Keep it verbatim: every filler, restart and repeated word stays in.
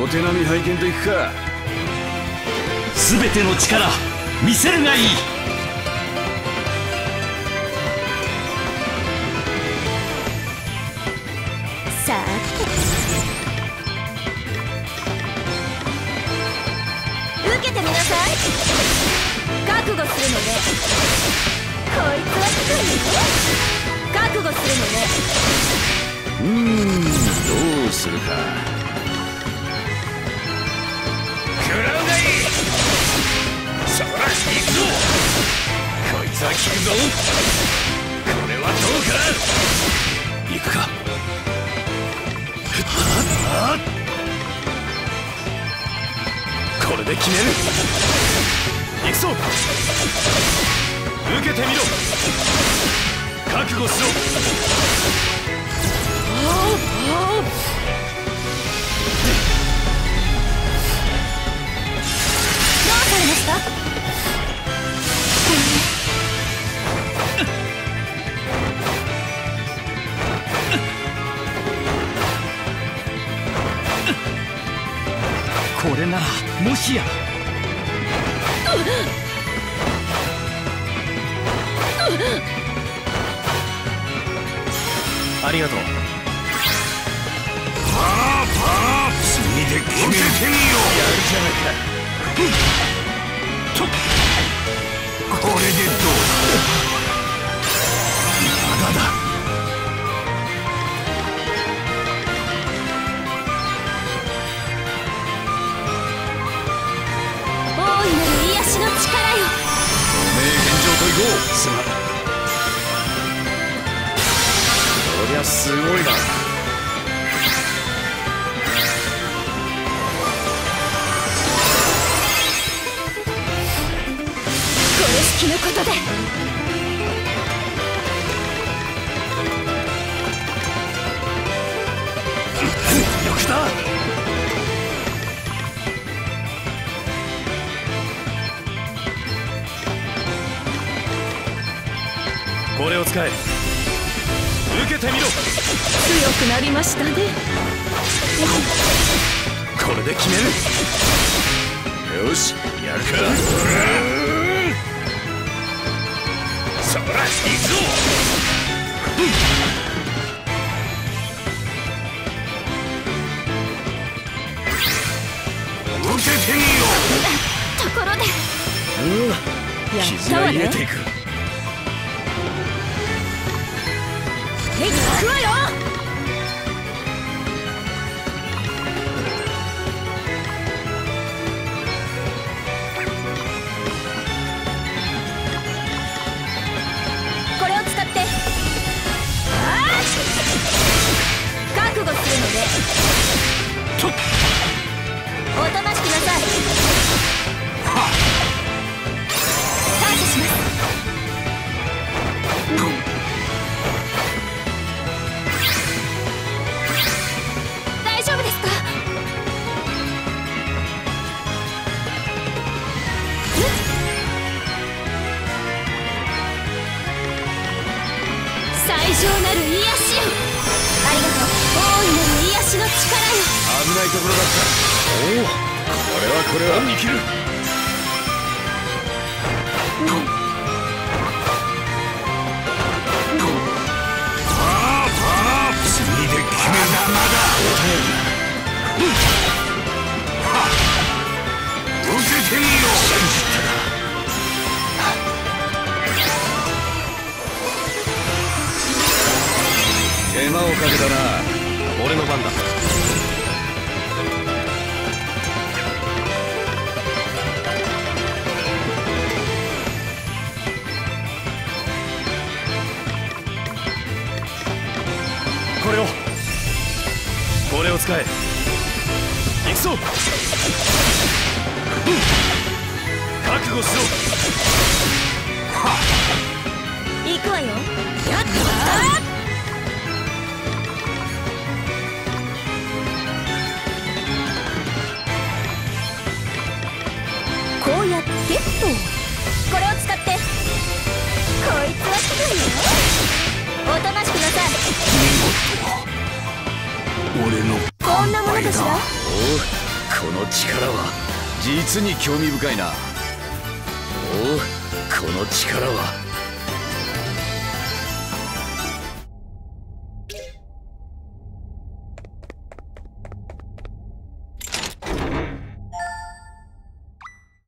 お手並み拝見といくか。 全ての力見せるがいい。 さあ受けてみなさい。覚悟するのね。こいつは低いよ。覚悟するのね。 うーん、どうするか。 食らうがいい。そら行くぞ。こいつは効くぞ。これはどうか。 行くか。 これで決める。行くぞ。受けてみろ。覚悟しろ。 どうされました？ これならもしや。 ありがとう。 パーパー次で決めてみよう。やるじゃないか。 とこれでどうだ。まだだ。 大いなる癒しの力よ。 おめえ現状といこう。すまん。そりゃすごいな。 これしきのことで。 よくだ。 これを使え。受けてみろ。 強くなりましたね。 これで決める。 よし、やるか。 そら行くぞ。 受けてみよところでう。 やったわね。 入れていく。 行くわよ。これを使って覚悟するので。 とおとなしくなさい。感謝します。大丈夫ですか？最上なる癒しよ。ありがとう。大いなる癒しの力よ。 危ないところだった。おお、これはこれは生きる。パーパー次で決める。まだまだ。受けてみよう。信じてな。手間をかけたな。 俺の番だ。これをこれを使え。行くぞ。覚悟しろ。 行くわよ。やったこうやってっと。これを使って。こいつは低いよ。おとなしくなさい。 俺のこんなものかしら。 おう、 この力は実に興味深いな。おう、この力は